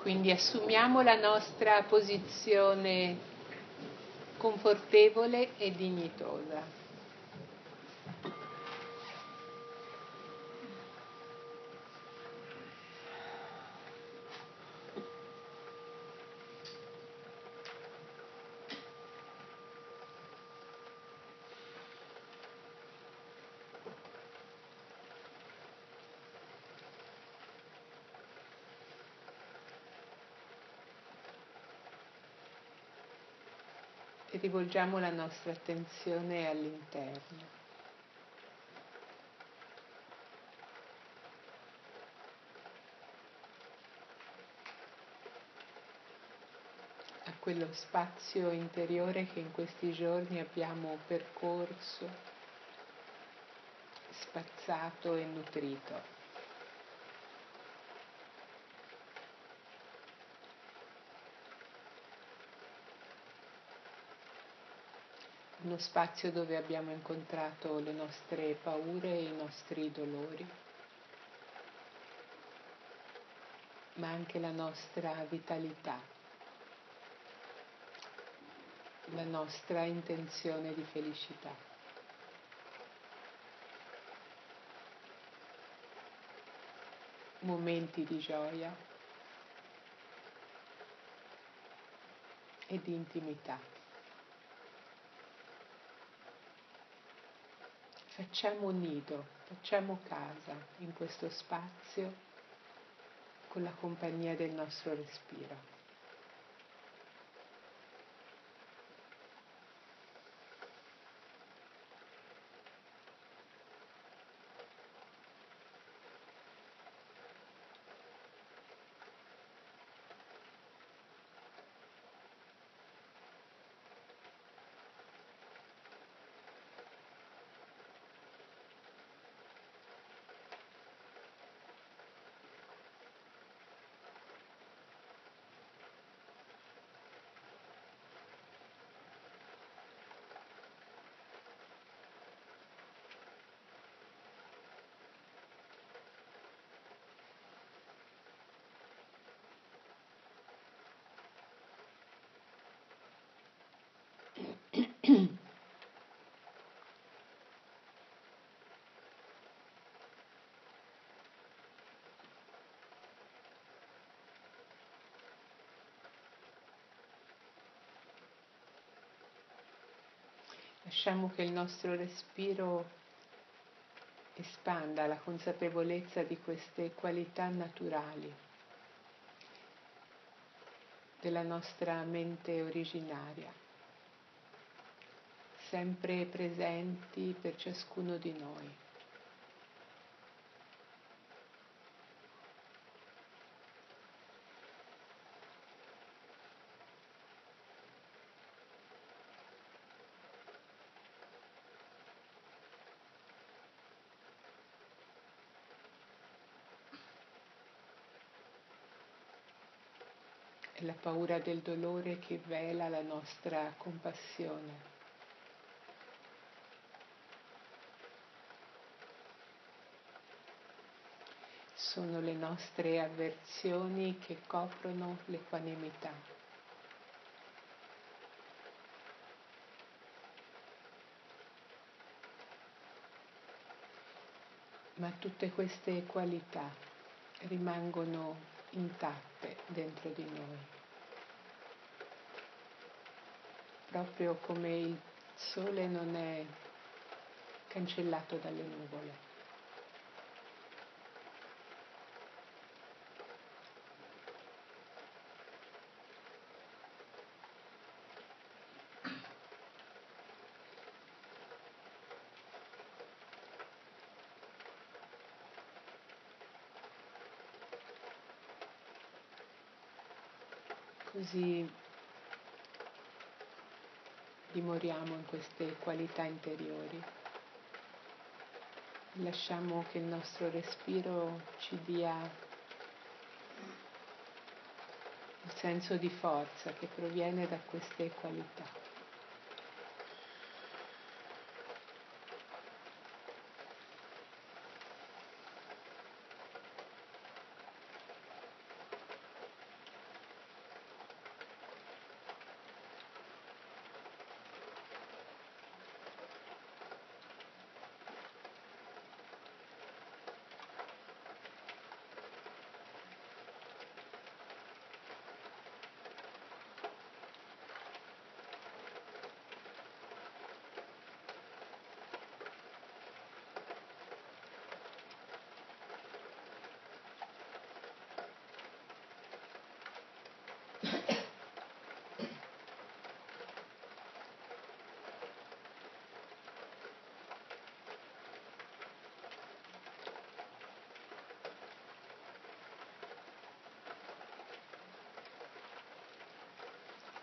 Quindi assumiamo la nostra posizione confortevole e dignitosa. E rivolgiamo la nostra attenzione all'interno. A quello spazio interiore che in questi giorni abbiamo percorso, spazzato e nutrito. Uno spazio dove abbiamo incontrato le nostre paure e i nostri dolori, ma anche la nostra vitalità, la nostra intenzione di felicità. Momenti di gioia e di intimità. Facciamo nido, facciamo casa in questo spazio con la compagnia del nostro respiro. Lasciamo che il nostro respiro espanda la consapevolezza di queste qualità naturali della nostra mente originaria, sempre presenti per ciascuno di noi. È la paura del dolore che vela la nostra compassione. Sono le nostre avversioni che coprono l'equanimità. Ma tutte queste qualità rimangono intatte dentro di noi, proprio come il sole non è cancellato dalle nuvole. Così dimoriamo in queste qualità interiori. Lasciamo che il nostro respiro ci dia il senso di forza che proviene da queste qualità.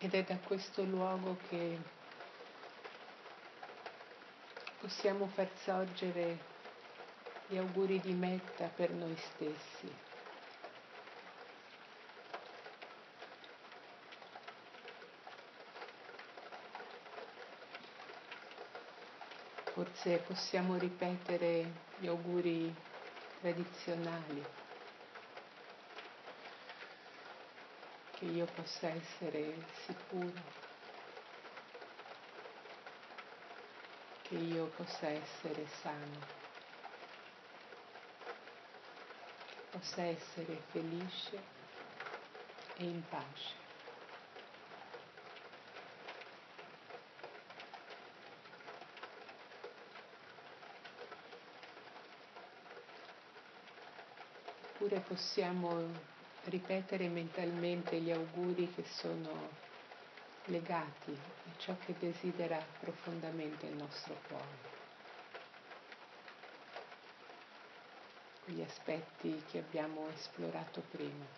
Ed è da questo luogo che possiamo far sorgere gli auguri di metta per noi stessi. Forse possiamo ripetere gli auguri tradizionali, che io possa essere sicuro, che io possa essere sano, che possa essere felice e in pace. Oppure possiamo ripetere mentalmente gli auguri che sono legati a ciò che desidera profondamente il nostro cuore, quegli aspetti che abbiamo esplorato prima.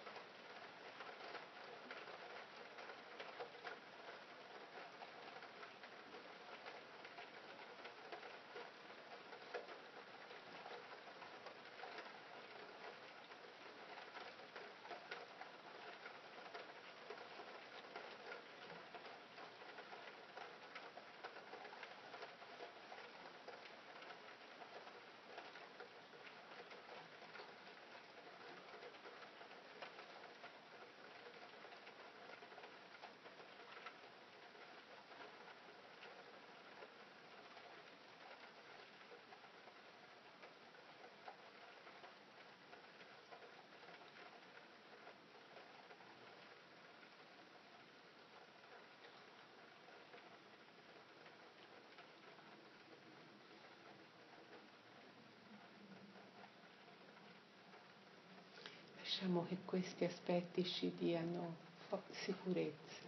Lasciamo che questi aspetti ci diano sicurezza,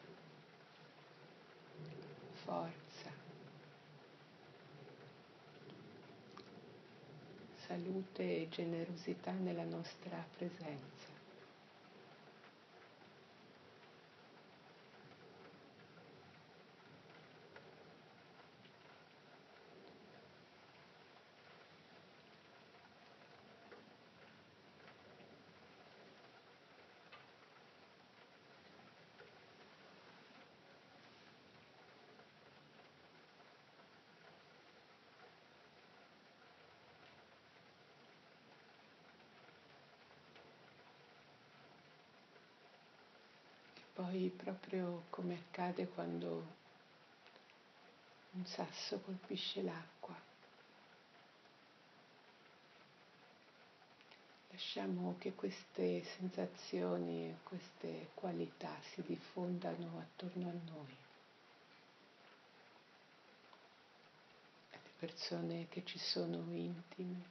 forza, salute e generosità nella nostra presenza. Poi, proprio come accade quando un sasso colpisce l'acqua, lasciamo che queste sensazioni e queste qualità si diffondano attorno a noi, alle persone che ci sono intime,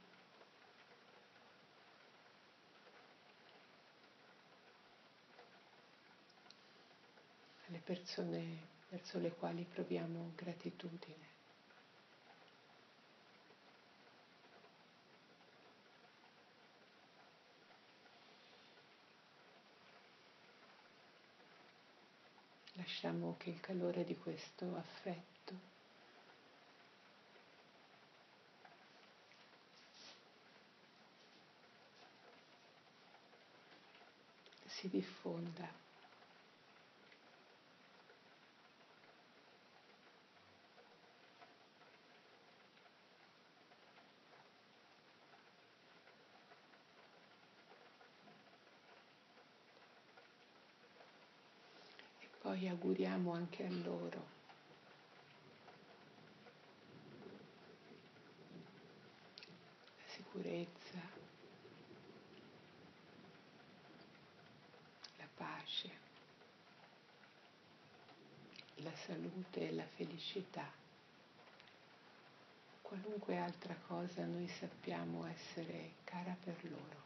alle persone verso le quali proviamo gratitudine. Lasciamo che il calore di questo affetto si diffonda. Poi auguriamo anche a loro la sicurezza, la pace, la salute e la felicità. Qualunque altra cosa noi sappiamo essere cara per loro.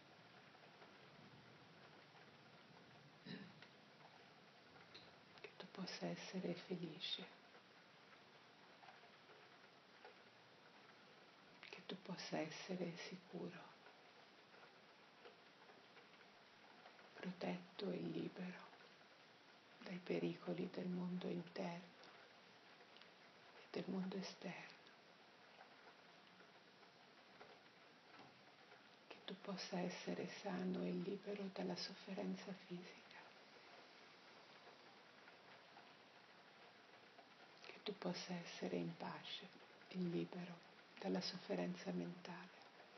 Che tu possa essere felice, che tu possa essere sicuro, protetto e libero dai pericoli del mondo interno e del mondo esterno, che tu possa essere sano e libero dalla sofferenza fisica, che tu possa essere in pace e libero dalla sofferenza mentale.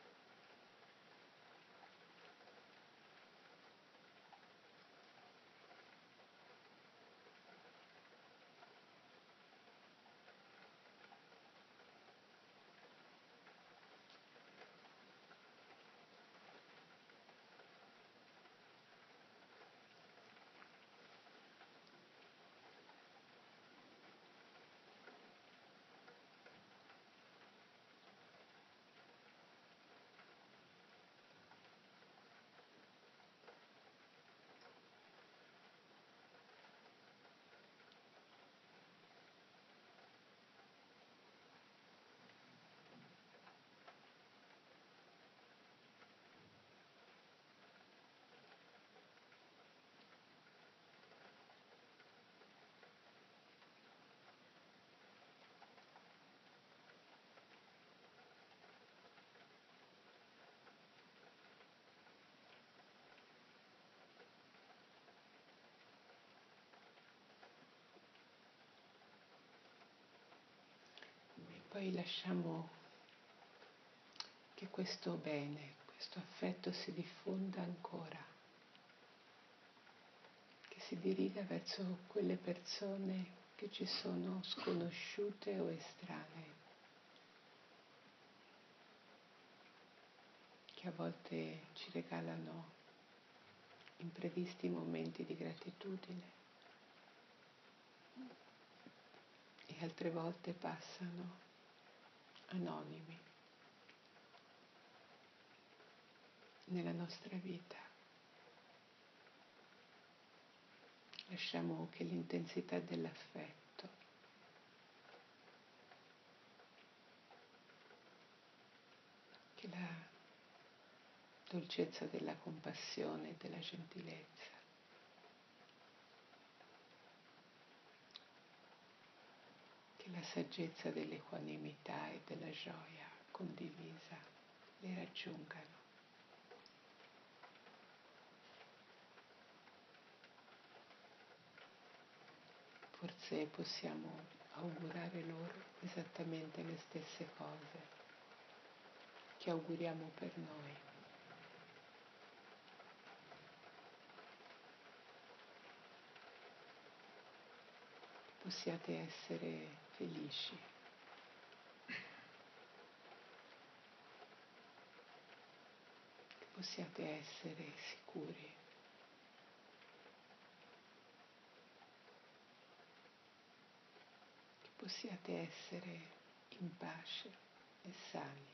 Poi lasciamo che questo bene, questo affetto si diffonda ancora, che si diriga verso quelle persone che ci sono sconosciute o estranee, che a volte ci regalano imprevisti momenti di gratitudine e altre volte passano anonimi nella nostra vita. Lasciamo che l'intensità dell'affetto, che la dolcezza della compassione e della gentilezza, che la saggezza dell'equanimità e della gioia condivisa le raggiungano. Forse possiamo augurare loro esattamente le stesse cose che auguriamo per noi. Possiate essere felici, possiate essere sicuri, che possiate essere in pace e sani.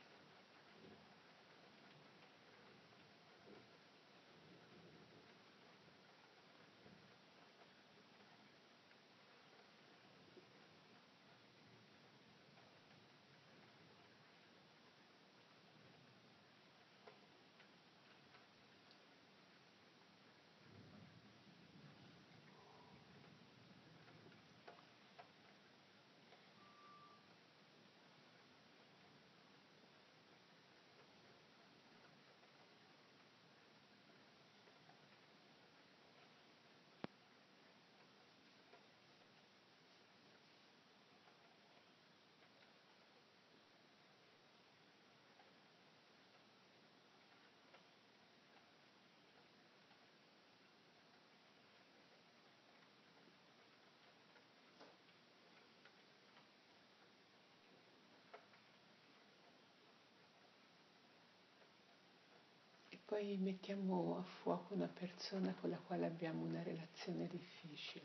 Poi mettiamo a fuoco una persona con la quale abbiamo una relazione difficile.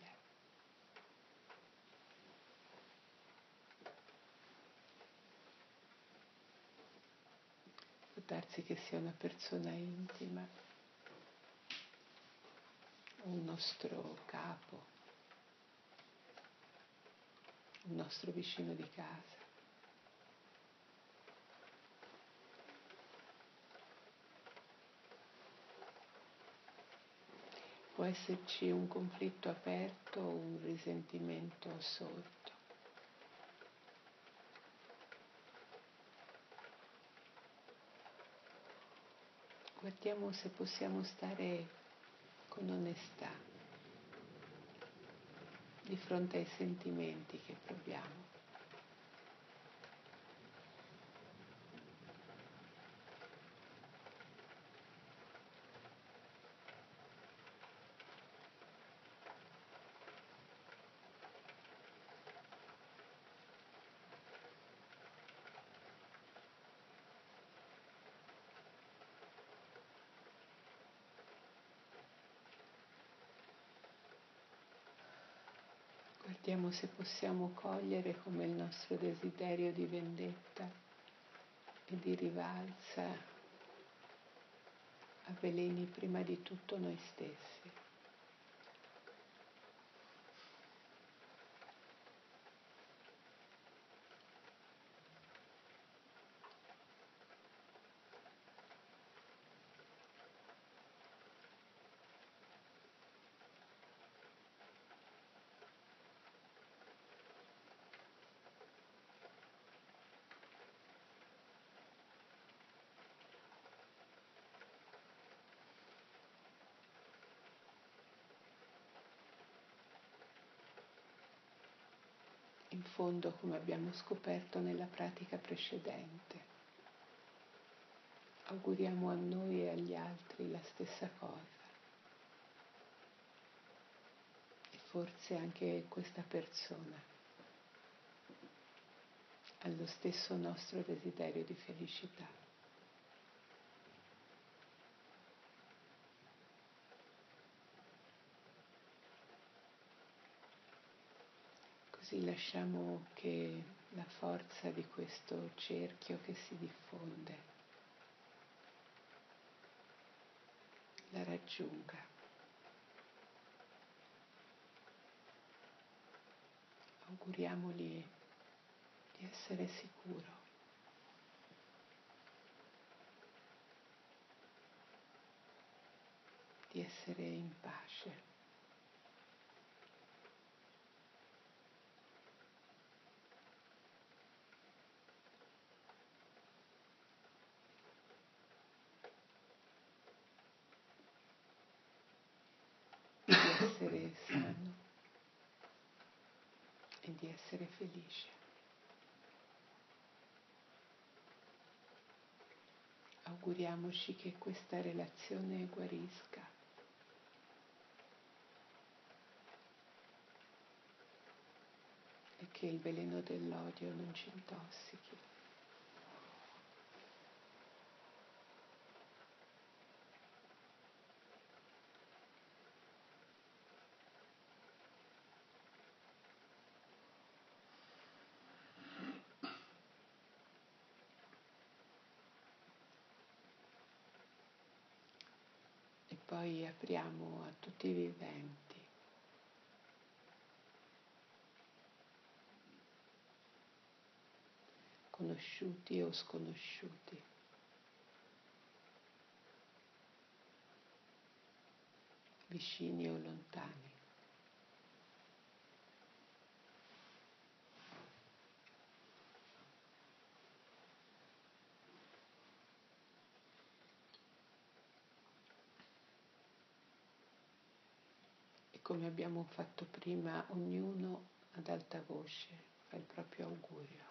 Può darsi che sia una persona intima, un nostro capo, un nostro vicino di casa. Può può esserci un conflitto aperto o un risentimento sorto. Guardiamo se possiamo stare con onestà di fronte ai sentimenti che proviamo. Guardiamo se possiamo cogliere come il nostro desiderio di vendetta e di rivalsa avveleni prima di tutto noi stessi. In fondo, come abbiamo scoperto nella pratica precedente, auguriamo a noi e agli altri la stessa cosa. E forse anche questa persona ha lo stesso nostro desiderio di felicità. Così lasciamo che la forza di questo cerchio che si diffonde la raggiunga. Auguriamogli di essere sicuro, di essere in pace. Di essere sano e di essere felice. Auguriamoci che questa relazione guarisca e che il veleno dell'odio non ci intossichi. E poi apriamo a tutti i viventi, conosciuti o sconosciuti, vicini o lontani. E come abbiamo fatto prima, ognuno ad alta voce fa il proprio augurio.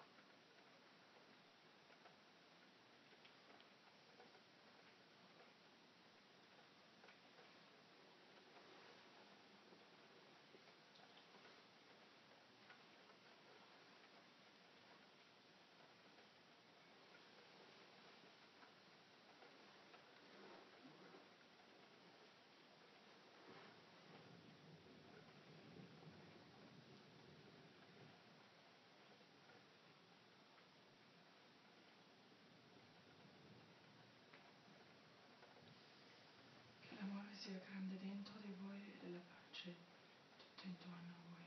Che l'amore sia grande dentro di voi e la pace tutto intorno a voi.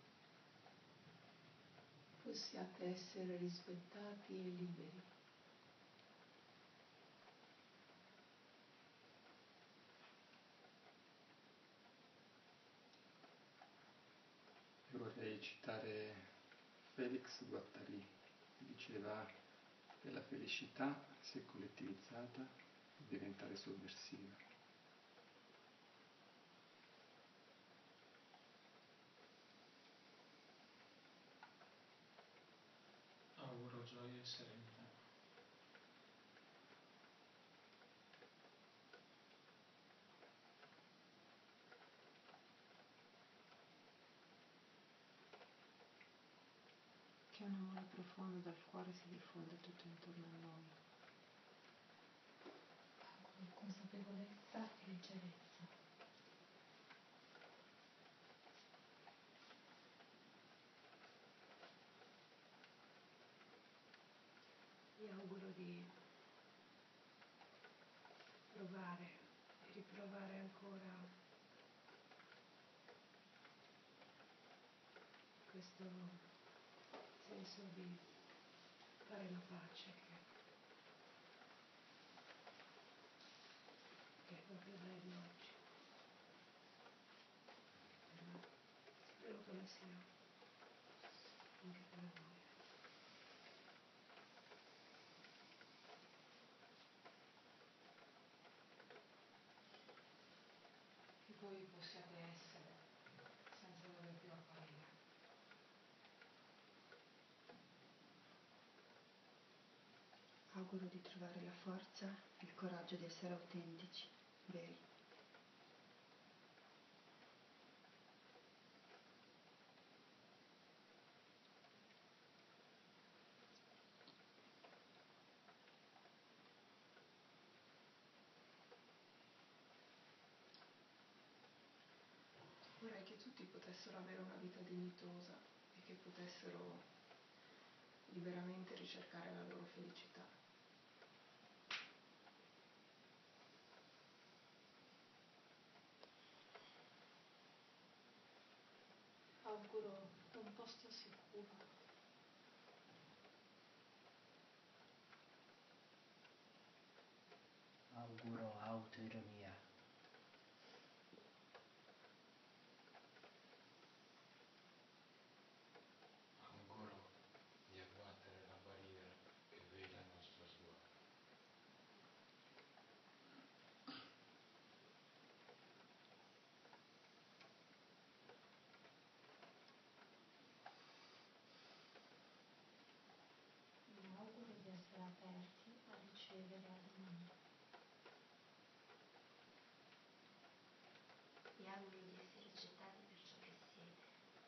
Possiate essere rispettati e liberi. citare Felix Guattari, che diceva che la felicità, se collettivizzata, può diventare sovversiva. Auguro gioia e serenità. Che un amore profondo dal cuore si diffonda tutto intorno a noi. Auguro consapevolezza e leggerezza. Vi auguro di provare e riprovare ancora questo senso di fare la pace che è proprio bello oggi. Ma spero che lo sia anche per voi. Che voi possiate essere senza dover più apparire. Auguro di trovare la forza e il coraggio di essere autentici, veri. Vorrei che tutti potessero avere una vita dignitosa e che potessero liberamente ricercare la loro felicità. Auguro un posto sicuro. Auguro autoironia. Auguro di abbattere la barriera che vede il nostro sguardo. Mi auguro di essere aperti a ricevere al mondo. Vi auguro di essere accettati per ciò che siete.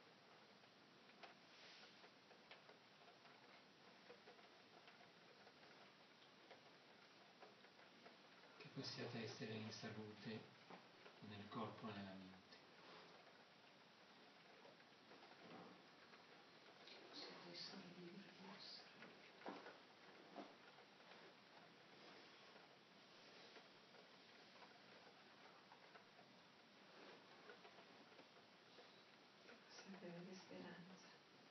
Che possiate essere in salute nel corpo e nella mente. Possiate essere liberi di essere. Che possiate avere speranza.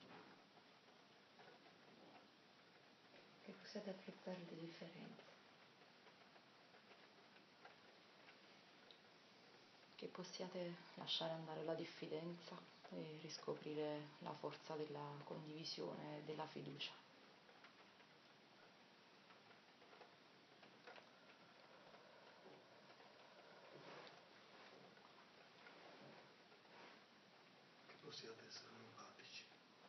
Che possiate accettare le differenze. Che possiate lasciare andare la diffidenza e riscoprire la forza della condivisione e della fiducia. Che possiate essere empatici.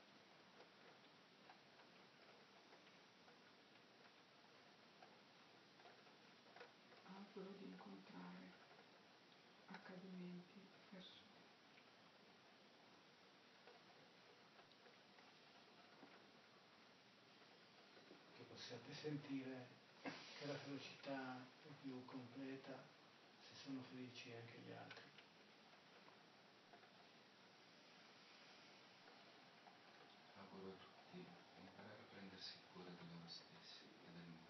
Auguro di incontrare accadimenti e persone. Che possiate sentire che la felicità è più completa se sono felici anche gli altri. Auguro a tutti di imparare a prendersi cura di loro stessi e del mondo.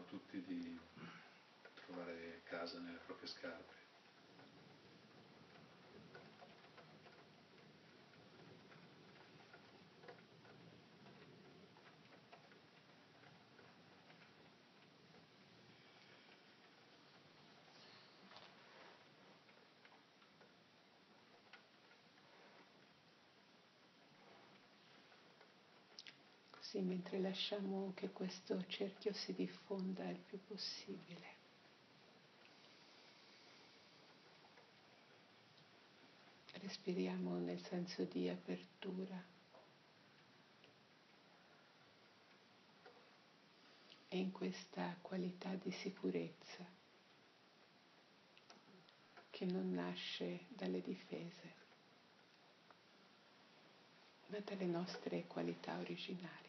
tutti di trovare casa nelle proprie scarpe. Sì, mentre lasciamo che questo cerchio si diffonda il più possibile. Respiriamo nel senso di apertura e in questa qualità di sicurezza che non nasce dalle difese, ma dalle nostre qualità originali.